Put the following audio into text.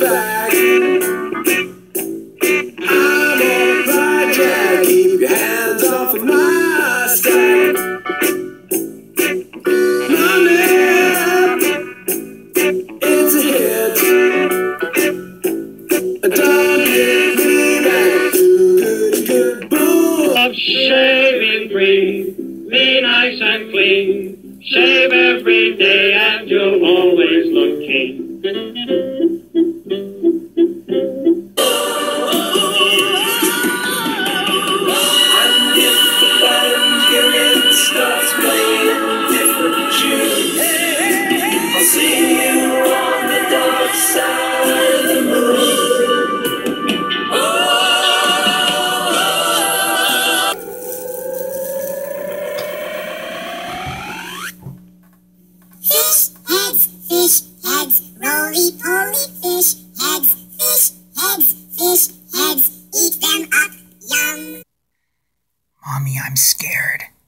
back. I'm alright, Jack. Keep your hands off of my stack. Money, it's a hit. Don't hit me back. Too good, boo. Of shaving cream, be nice and clean. Shave every day and you'll always look keen. Starts playing different tunes. I'll see you on the dark side of the moon. Fish heads, roly-poly fish heads, eat them up, yum. Mommy, I'm scared.